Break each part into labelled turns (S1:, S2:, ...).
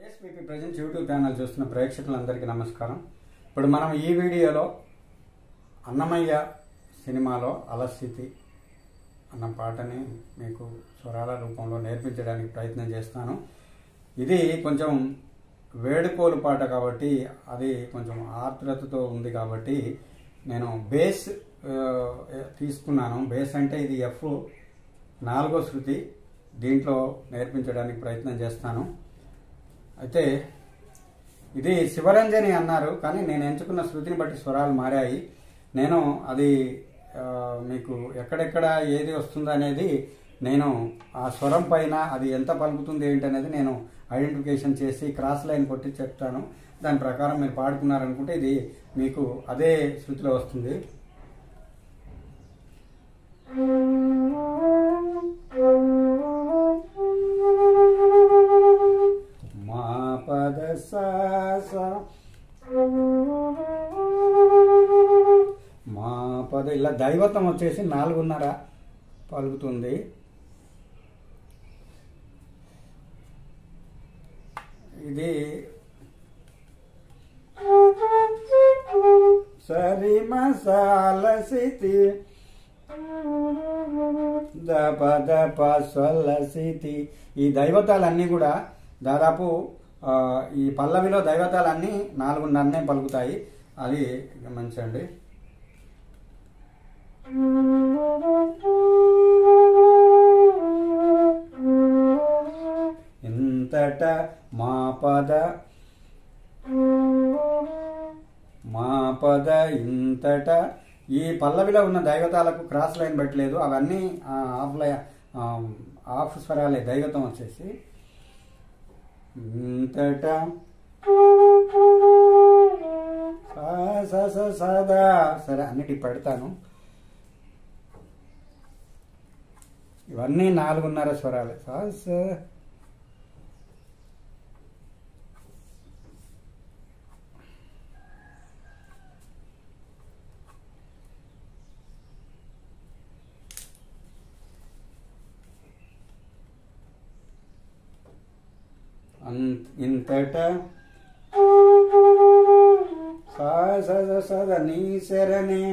S1: SVP present YouTube channel చూస్తున్న ప్రేక్షకులందరికీ నమస్కారం. ఇప్పుడు మనం ఈ వీడియోలో అన్నమయ్య సినిమాలో అలస్థితి అన్న పాటని మీకు స్వరాల రూపంలో నేర్పించడానికి ప్రయత్నం చేస్తాను. ఇది కొంచెం వేడుకోలు పాట కాబట్టి అది కొంచెం ఆర్ద్రతతో ఉంది కాబట్టి నేను బేస్ తీసుకున్నాను. బేస్ అంటే ఇది ఎఫ్ 4వ శృతి, దీంట్లో నేర్పించడానికి ప్రయత్నం చేస్తాను. అయితే ఇది శివరంజని అన్నారు, కానీ నేను ఎంచుకున్న శృతిని బట్టి స్వరాలు మారాయి. నేను అది మీకు ఎక్కడెక్కడ ఏది వస్తుందో అనేది నేను ఆ స్వరం పైన అది ఎంత పలుకుతుంది ఏంటనేది నేను ఐడెంటిఫికేషన్ చేసి క్రాస్ లైన్ కొట్టి చెప్తాను. దాని ప్రకారం మీరు పాడుకున్నారనుకుంటే ఇది మీకు అదే శృతిలో వస్తుంది. మా పద మా పద ఇలా దైవతం వచ్చేసి 4.5 పలుకుతుంది. ఇది సరి మసాల సితి దపద పస్వల సితి. ఈ దైవతాలన్నీ కూడా దాదాపు ఈ పల్లవిలో దైవతాలన్నీ 4.5 పలుకుతాయి. అది గమనించండి. ఇంతట మా పద ఇంతట. ఈ పల్లవిలో ఉన్న దైవతాలకు క్రాస్ లైన్ పెట్టలేదు, అవన్నీ ఆఫ్ స్వరాలే. దైవతం వచ్చేసి ఇంతట సదా. సరే, అన్నిటి పెడతాను. ఇవన్నీ 4.5 స్వరాలే. ఇంతట సద నీ శరణే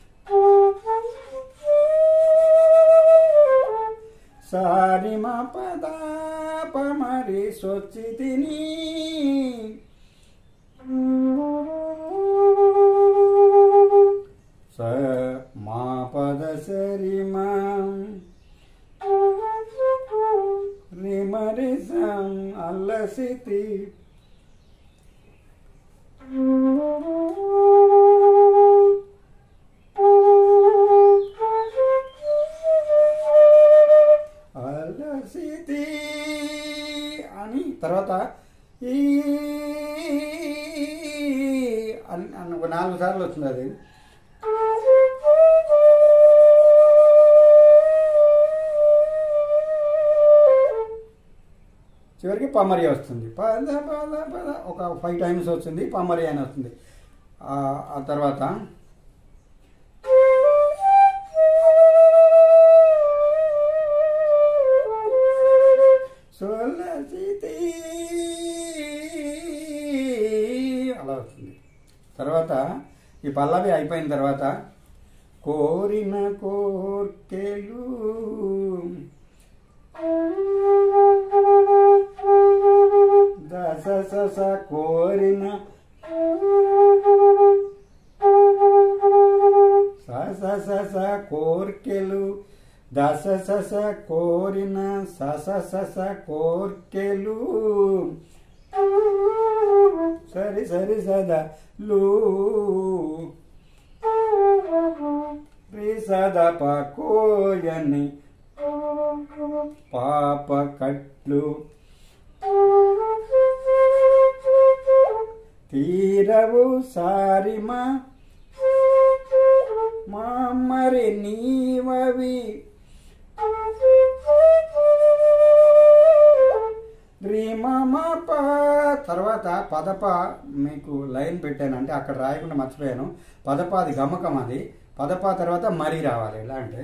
S1: సారి మా పద పమరి సొచ్చితిని మా పద సరి మా రిమరి సం అల్లసితి. అల్లసితి అని తర్వాత ఈ అని 4 సార్లు వచ్చింది. అది చివరికి పమరి వస్తుంది. పద పద పద ఒక 5 టైమ్స్ వచ్చింది, పమరి అని వస్తుంది. ఆ తర్వాత అలా వస్తుంది. తర్వాత ఈ పల్లవి అయిపోయిన తర్వాత కోరిన కోర్కెలు దస కోరిన స కోర్కెలు దస కోరిన స కోర్కెలు సరి సరి సదా లూ రి సదా పకోయని పాప కట్లు తీరవు సారిమా మరి నీవవి తర్వాత పదప మీకు లైన్ పెట్టాను, అంటే అక్కడ రాయకుండా మర్చిపోయాను. పదప అది గమకం, అది పదప తర్వాత మరి రావాలి. ఎలా అంటే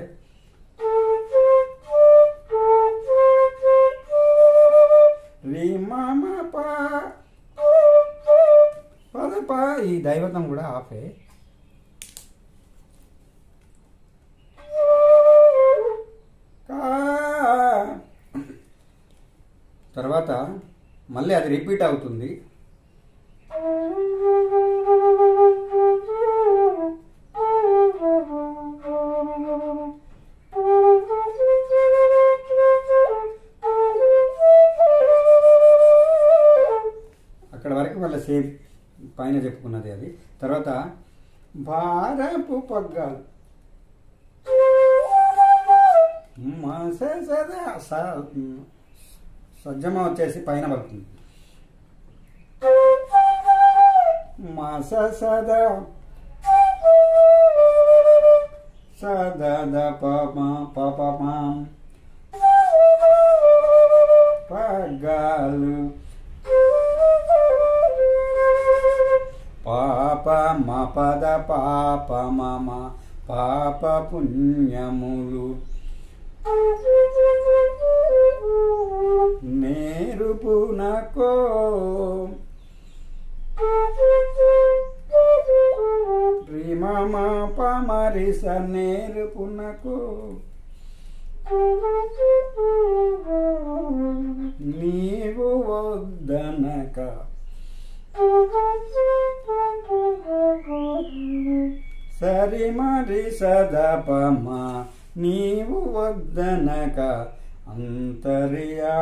S1: రి మమ ప ఈ దైవతం కూడా ఆఫే. తర్వాత మళ్ళీ అది రిపీట్ అవుతుంది. అక్కడ వరకు మళ్ళీ సేమ్ పైన చెప్పుకున్నది అది. తర్వాత భారపు పగ్గాలు సజ్జమ వచ్చేసి పైన పడుతుంది. మస సద సద పపమాం పగ్గాలు పాప మపద పాప మమ పాప పుణ్యములు నేరుపునకో ప్రేమ పమరిస నేరుపునకో నీవు వద్దనక సరి మరి సదపమ నీవు వద్దనక అంతర్యా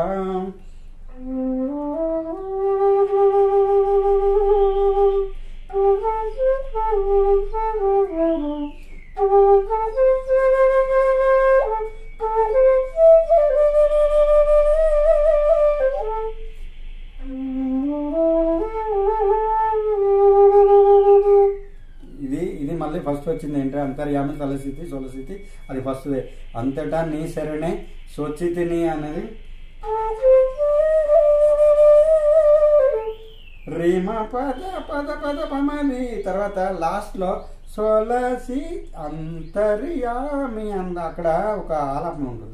S1: ఇది మళ్ళీ ఫస్ట్ వచ్చింది ఏంటంటే అంతర్యామి తలస్థితి సొలస్థితి, అది ఫస్ట్. అంతటా నీ శరణే స్వచ్చితిని అనేది రీమ పద పద పద పమని. తర్వాత లాస్ట్లో సొలసి అంతర్యామి అక్కడ ఒక ఆలాపన ఉంటుంది.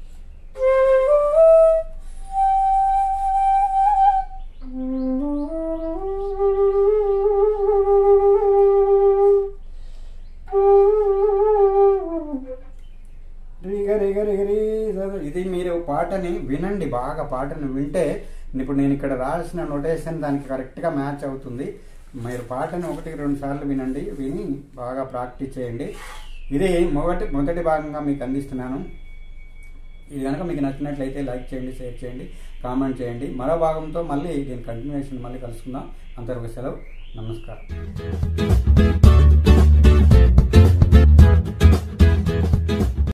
S1: ఇది మీరు పాటని వినండి, బాగా పాటని వింటే ఇప్పుడు నేను ఇక్కడ రాసిన నోటేషన్ దానికి కరెక్ట్గా మ్యాచ్ అవుతుంది. మీరు పాటని 1-2 సార్లు వినండి, విని బాగా ప్రాక్టీస్ చేయండి. ఇది మొదటి భాగంగా మీకు అందిస్తున్నాను. ఇది కనుక మీకు నచ్చినట్లయితే లైక్ చేయండి, షేర్ చేయండి, కామెంట్ చేయండి. మరో భాగంతో మళ్ళీ దీని కంటిన్యూషన్ మళ్ళీ కలుసుకుందాం. అంతవరకు సెలవు, నమస్కారం.